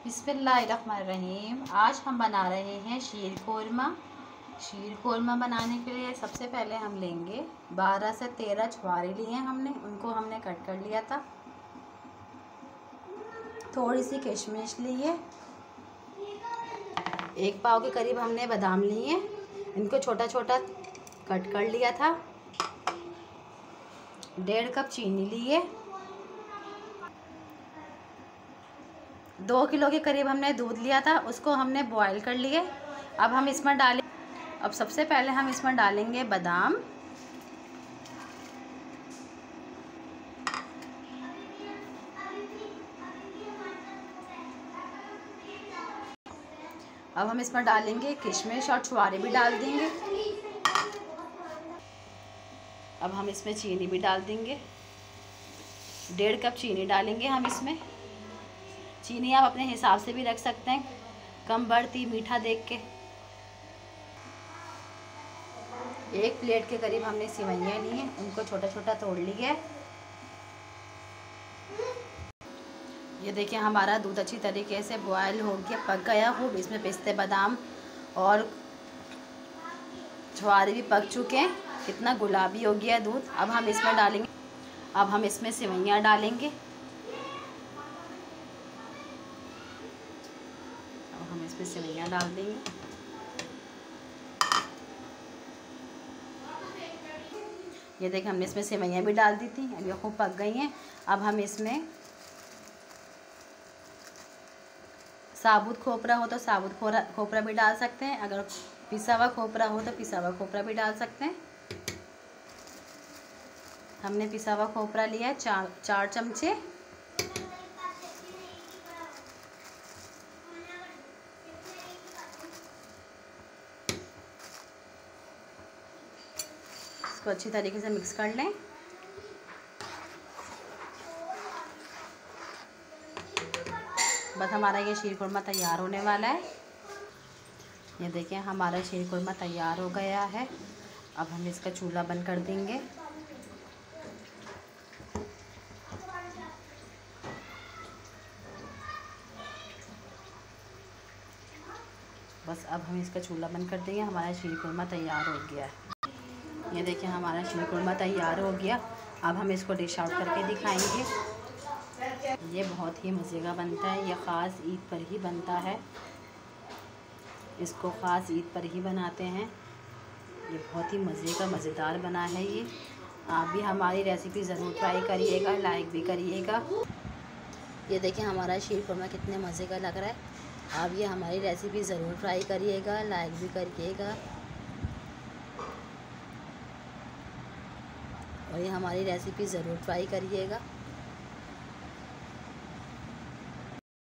बिस्मिल्लाहिर्रहमानिर्रहीम। आज हम बना रहे हैं शीर कोरमा। शीर कोरमा बनाने के लिए सबसे पहले हम लेंगे 12 से 13 छुहारे लिए हमने, उनको हमने कट कर लिया था। थोड़ी सी किशमिश लिए, 1 पाव के करीब हमने बादाम लिए, इनको छोटा छोटा कट कर लिया था। 1.5 कप चीनी लिए, 2 किलो के करीब हमने दूध लिया था, उसको हमने बॉईल कर लिए। अब हम इसमें डालें, अब सबसे पहले हम इसमें डालेंगे बादाम। अब हम इसमें डालेंगे किशमिश और छुहारे भी डाल देंगे। अब हम इसमें चीनी भी डाल देंगे, 1.5 कप चीनी डालेंगे हम इसमें। चीनी आप अपने हिसाब से भी रख सकते हैं, कम बढ़ती मीठा देख के। 1 प्लेट के करीब हमने सेवइयाँ ली हैं, उनको छोटा छोटा तोड़ लिया है। ये देखिए हमारा दूध अच्छी तरीके से बॉयल हो गया, पक गया हो। इसमें पिस्ते बादाम और छुहारे भी पक चुके हैं, कितना गुलाबी हो गया दूध। अब हम इसमें डालेंगे, अब हम इसमें सेवइयाँ डालेंगे। हम इसमें सेवइयाँ डाल देंगे। ये देखिए हमने इसमें सेवइयाँ भी डाल दी थी, अब ये खूब पक गई हैं। अब हम इसमें साबुत खोपरा हो तो साबुत खोपरा भी डाल सकते हैं, अगर पिसा हुआ खोपरा हो तो पिसा हुआ खोपरा भी डाल सकते हैं। हमने पिसा हुआ खोपरा लिया है 4 चमचे। इसको अच्छी तरीके से मिक्स कर लें। बस हमारा ये शीर कोरमा तैयार होने वाला है। ये देखिए हमारा शीर कोरमा तैयार हो गया है। अब हम इसका चूल्हा बंद कर देंगे। बस अब हम इसका चूल्हा बंद कर देंगे, हमारा शीर कोरमा तैयार हो गया है। ये देखिए हमारा शीर कोरमा तैयार हो गया। अब हम इसको डिश आउट करके दिखाएंगे। ये बहुत ही मज़े का बनता है, ये ख़ास ईद पर ही बनता है, इसको ख़ास ईद पर ही बनाते हैं। ये बहुत ही मज़े का मज़ेदार बना है। ये आप भी हमारी रेसिपी ज़रूर ट्राई करिएगा, लाइक भी करिएगा। ये देखिए हमारा शीर कोरमा कितने मज़े का लग रहा है। आप ये हमारी रेसिपी ज़रूर ट्राई करिएगा, लाइक भी करिएगा। और ये हमारी रेसिपी ज़रूर ट्राई करिएगा।